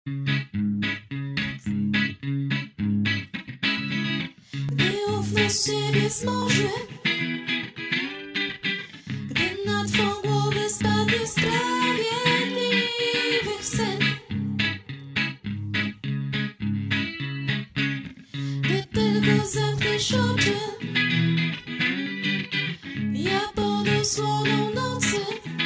Gdy ufność ciebie zmoży, gdy na twą głowę spadnie sprawiedliwych sen, gdy tylko zamkniesz oczy, ja pod osłoną nocy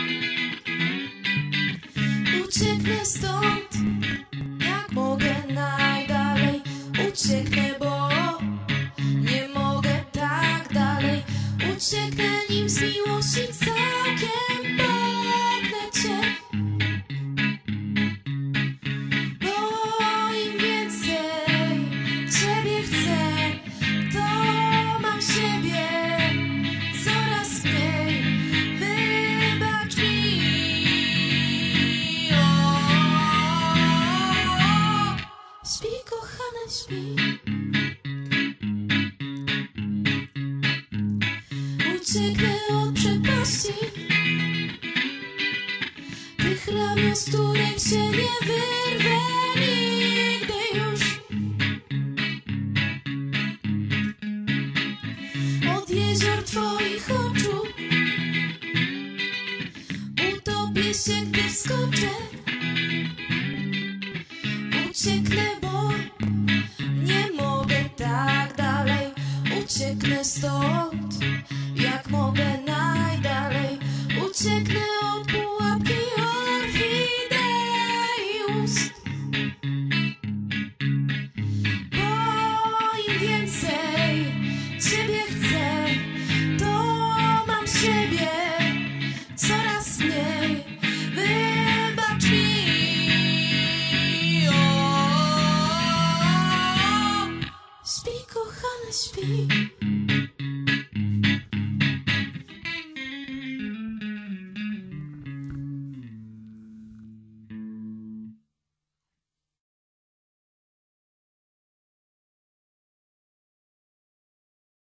ucieknę stąd, jak mogę najdalej. Ucieknę, bo nie mogę tak dalej. Ucieknę, nim z miłości całkiem popnę cię. Bo im więcej ciebie chcę, to mam siebie coraz mniej. Wybacz mi. Śpij, kochane, śpij. Ucieknę od przepaści tych ramion, z których się nie wyrwę nigdy już. Od jezior twoich oczu utopię się, gdy wskoczę. Ucieknę, bo nie mogę tak dalej. Ucieknę stąd, jak mogę najdalej. Ucieknę od pułapki orchidei ust. Bo im więcej ciebie chcę, to mam siebie coraz mniej. Wybacz mi. Śpij, kochane, śpij.